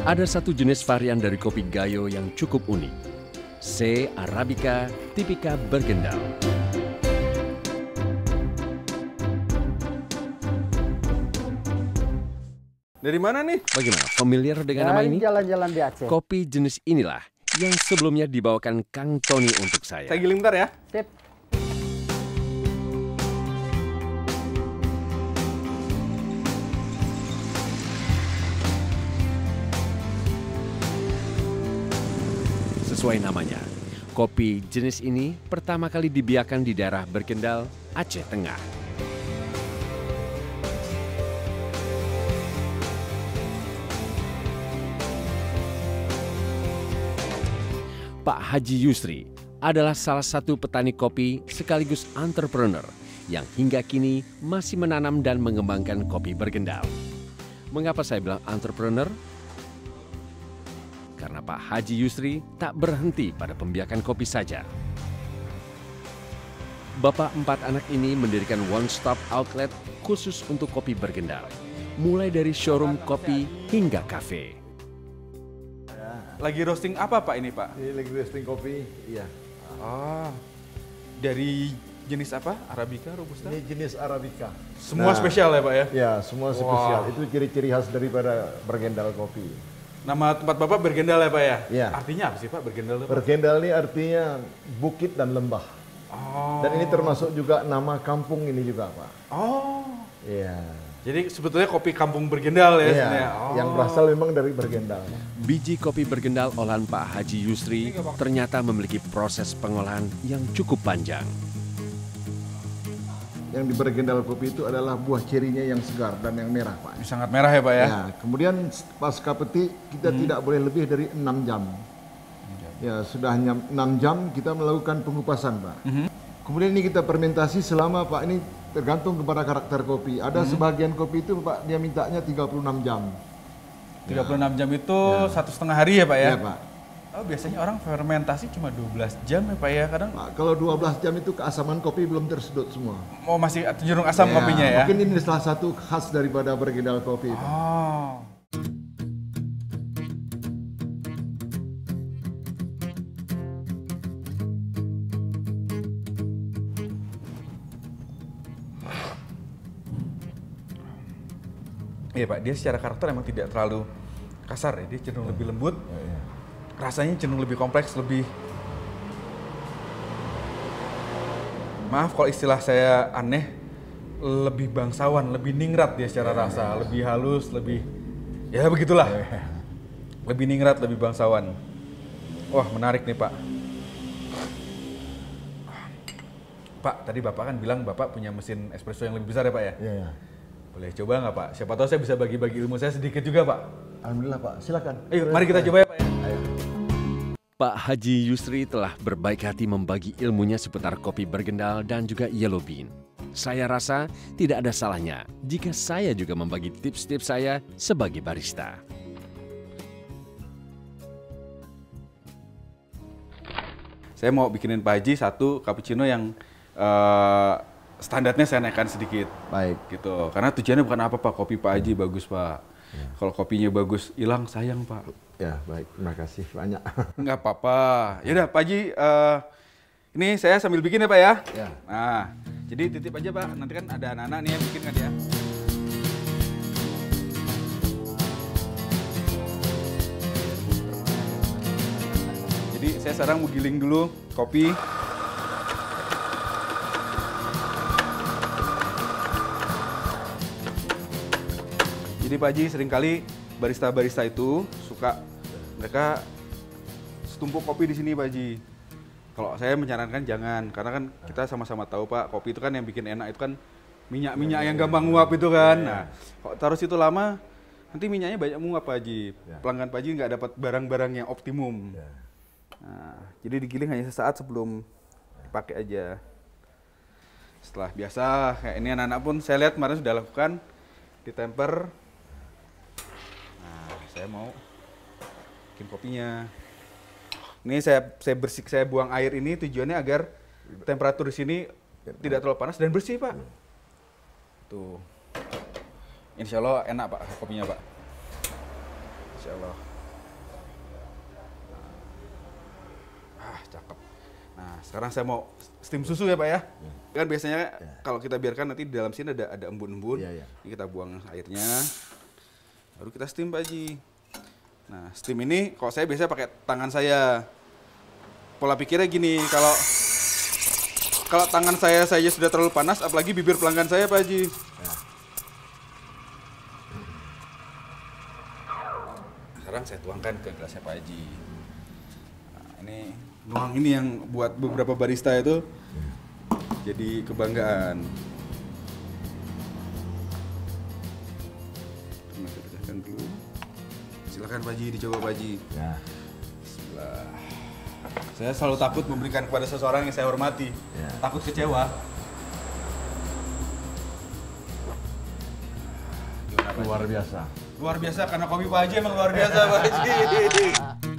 Ada satu jenis varian dari kopi Gayo yang cukup unik. C. Arabica tipika bergendal. Dari mana nih? Bagaimana? Familiar dengan nama ini? Jalan-jalan di Aceh. Kopi jenis inilah yang sebelumnya dibawakan Kang Tony untuk saya. Saya giling bentar ya. Sip. Sesuai namanya, kopi jenis ini pertama kali dibiarkan di daerah Bergendal, Aceh Tengah. Pak Haji Yusri adalah salah satu petani kopi sekaligus entrepreneur yang hingga kini masih menanam dan mengembangkan kopi Bergendal. Mengapa saya bilang entrepreneur? Karena Pak Haji Yusri tak berhenti pada pembiakan kopi saja. Bapak 4 anak ini mendirikan one-stop outlet khusus untuk kopi Bergendal. Mulai dari showroom kopi hingga kafe. Lagi roasting apa Pak ini Pak? Ini lagi roasting kopi, iya. Oh, dari jenis apa? Arabica, Robusta? Ini jenis Arabica. Semua spesial ya Pak ya? Ya, semua spesial. Itu ciri-ciri khas daripada Bergendal kopi. Nama tempat Bapak Bergendal ya Pak ya? Iya. Artinya apa sih Pak Bergendal itu? Pak? Bergendal ini artinya bukit dan lembah. Oh. Dan ini termasuk juga nama kampung ini juga, Pak. Oh. Iya. Jadi sebetulnya kopi kampung Bergendal ya Iya, sebenarnya? Oh. yang berasal memang dari Bergendal. Biji kopi Bergendal olahan Pak Haji Yusri ternyata memiliki proses pengolahan yang cukup panjang. Yang di Bergendal kopi itu adalah buah cerinya yang segar dan yang merah, Pak. Sangat merah ya Pak ya? Ya, kemudian pasca petik kita tidak boleh lebih dari 6 jam. Ya, sudah 6 jam kita melakukan pengupasan, Pak. Kemudian ini kita fermentasi selama, Pak, ini tergantung kepada karakter kopi. Ada sebagian kopi itu, Pak, dia mintanya 36 jam. 36 jam itu 1,5 hari ya Pak ya? Ya, Pak. Oh, biasanya orang fermentasi cuma 12 jam ya Pak ya kadang? Pak, kalau 12 jam itu keasaman kopi belum tersedot semua. Oh, masih cenderung asam kopinya ya? Mungkin ini salah satu khas daripada Bergendal kopi, Pak. Oh. Iya Pak, dia secara karakter emang tidak terlalu kasar ya, dia cenderung lebih lembut, rasanya cenderung lebih kompleks, lebih... Maaf kalau istilah saya aneh, lebih bangsawan, lebih ningrat dia secara rasa, lebih halus, lebih... Ya begitulah, lebih ningrat, lebih bangsawan. Wah menarik nih Pak. Pak, tadi Bapak kan bilang Bapak punya mesin espresso yang lebih besar ya Pak ya? Iya, ya. Boleh coba nggak Pak? Siapa tahu saya bisa bagi-bagi ilmu saya sedikit juga Pak. Alhamdulillah, Pak. Silakan. Ayo, mari kita coba ya Pak ya. Ayo. Pak Haji Yusri telah berbaik hati membagi ilmunya seputar kopi Bergendal dan juga yellow bean. Saya rasa tidak ada salahnya jika saya juga membagi tips-tips saya sebagai barista. Saya mau bikinin Pak Haji satu cappuccino yang standarnya saya naikkan sedikit. Baik. Gitu. Karena tujuannya bukan apa Pak, kopi Pak Haji bagus Pak. Kalau kopinya bagus hilang sayang Pak. Ya, baik. Terima kasih banyak. Nggak apa-apa. Yaudah Pak Haji, ini saya sambil bikin ya Pak ya. Ya. Nah, jadi titip aja Pak. Nanti kan ada anak-anak nih yang bikin kan ya. Jadi saya sekarang mau giling dulu kopi. Jadi Pak Haji seringkali barista-barista itu suka mereka setumpuk kopi di sini Pak Haji. Kalau saya menyarankan jangan, karena kan kita sama-sama tahu Pak, kopi itu kan yang bikin enak itu kan minyak-minyak yang gampang nguap itu kan. Nah, kalau taruh situ lama, nanti minyaknya banyak menguap Pak Haji. Pelanggan Pak Haji nggak dapat barang-barang yang optimum. Nah, jadi digiling hanya sesaat sebelum dipakai aja. Setelah biasa, kayak ini anak-anak pun saya lihat kemarin sudah lakukan, ditemper. Nah, saya mau bikin kopinya. Ini saya buang air ini tujuannya agar temperatur di sini tidak terlalu panas dan bersih Pak. Tuh, insya Allah enak Pak kopinya Pak. Insya Allah. Nah, sekarang saya mau steam susu ya Pak ya. Kan biasanya kalau kita biarkan nanti di dalam sini ada embun-embun. Ini kita buang airnya. Baru kita steam Pak Haji. Nah, steam ini kalau saya biasanya pakai tangan saya. Pola pikirnya gini, kalau tangan saya saja sudah terlalu panas, apalagi bibir pelanggan saya Pak Haji. Sekarang saya tuangkan ke gelasnya Pak Haji. Nah, ini nuang ini yang buat beberapa barista itu jadi kebanggaan. Kita pecahkan dulu. Silakan Pak Haji, dicoba Pak Haji. Ya. Bismillah. Saya selalu takut memberikan kepada seseorang yang saya hormati. Takut kecewa. Gimana, Pak Haji? Luar biasa. Luar biasa karena kopi Pak Haji emang luar biasa Pak Haji.